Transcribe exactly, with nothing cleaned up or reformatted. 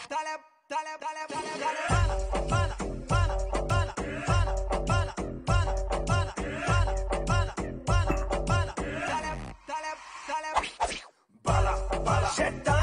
dale, dale, dale, dale, dale, bala, bala, bala, bala, bala, bala, bala, bala, bala, bala, bala, bala, dale, dale, dale, bala, bala, shit.